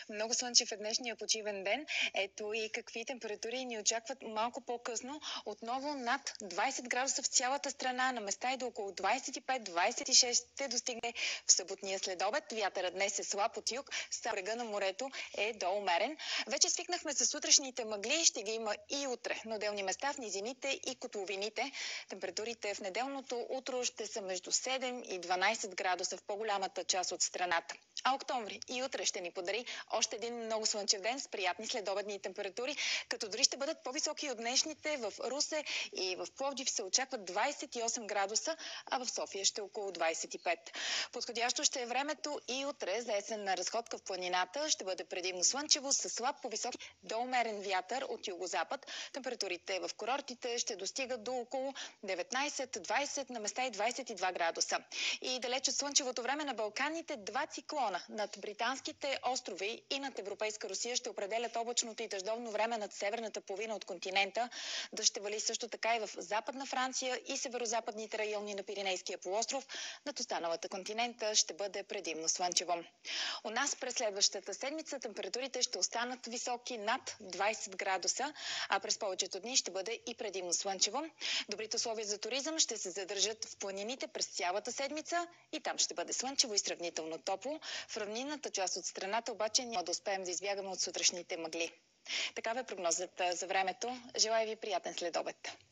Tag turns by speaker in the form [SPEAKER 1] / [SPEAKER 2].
[SPEAKER 1] Много слънчев е днешния почивен ден. Ето и какви температури ни очакват малко по-късно. Отново над 20 градуса в цялата страна, на места и до около 25-26 ще достигне в съботния следобед. Вятърът днес е слаб от юг, с брега на морето е до умерен. Вече свикнахме с сутрешните мъгли, ще ги има и утре. На отделни места в низините и котловините. Температурите в неделното утро ще са между 7 и 12 градуса в по-голямата част от страната. А октомври и утре ще ни подари още един много слънчев ден с приятни следобедни температури, като дори ще бъдат по-високи от днешните. В Русе и в Пловдив се очакват 28 градуса, а в София ще е около 25. Подходящо ще е времето и утре за есенна разходка в планината. Ще бъде предимно слънчево с слаб по-висок до умерен вятър от югозапад. Температурите в курортите ще достигат до около 19-20, на места и 22 градуса. И далеч от слънчевото време на Балканите два циклона над британските острови и над Европейска Русия ще определят облачното и дъждовно време над северната половина от континента. Дъжд ще вали също така и в Западна Франция и северозападните райони на Пиренейския полуостров. Над останалата континента ще бъде предимно слънчево. У нас през следващата седмица температурите ще останат високи над 20 градуса, а през повечето дни ще бъде и предимно слънчево. Добрите условия за туризъм ще се задържат в планините през цялата седмица и там ще бъде слънчево и сравнително топло. В равнинната част от страната обаче няма да успеем да избягаме от сутрешните мъгли. Такава е прогнозата за времето. Желая ви приятен следобед.